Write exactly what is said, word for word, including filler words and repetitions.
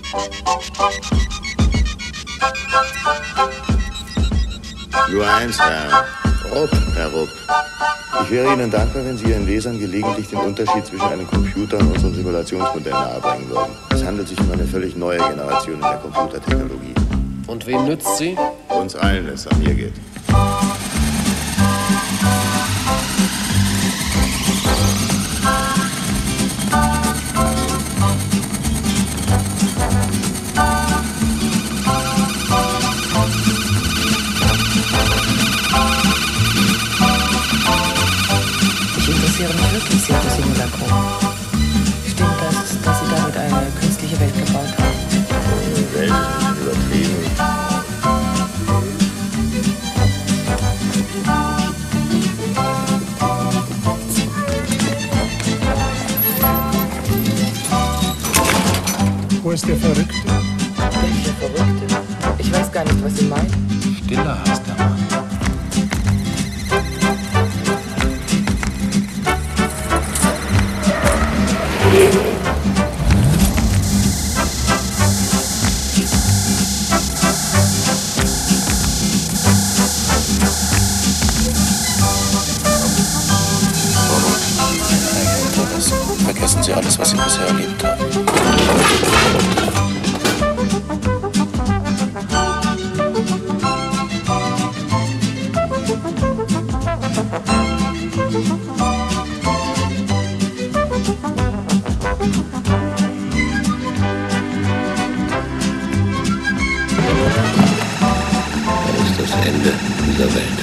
Nur eins, Herr Rupp, Herr Rupp. Ich wäre Ihnen dankbar, wenn Sie Ihren Lesern gelegentlich den Unterschied zwischen einem Computer und unserem Simulationsmodell nahebringen würden. Es handelt sich um eine völlig neue Generation in der Computertechnologie. Und wem nützt sie? Uns allen, wenn es an mir geht. Wirklich sehr das Simulacrum. Stimmt das, dass Sie damit eine künstliche Welt gebaut haben? Die Welt ist ein bisschen übertrieben. Wo ist der Verrückte? Welcher Verrückte? Ich weiß gar nicht, was Sie meinen. Stiller heißt der Mann. Vergessen Sie alles, was Sie bisher erlebt haben. Das ist das Ende dieser Welt.